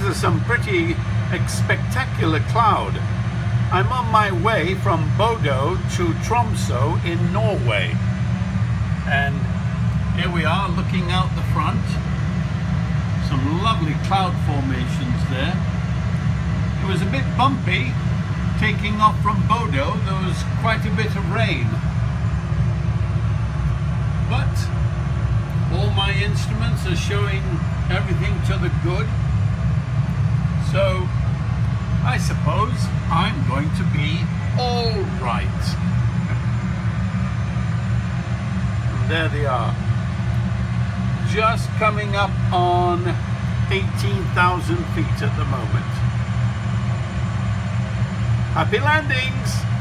are some pretty spectacular cloud. I'm on my way from Bodo to Tromso in Norway. And here we are looking out the front. Some lovely cloud formations there. It was a bit bumpy taking off from Bodo. There was quite a bit of rain. But all my instruments are showing everything to the good. So I suppose I'm going to be all right. And there they are. Just coming up on 18,000 feet at the moment. Happy landings!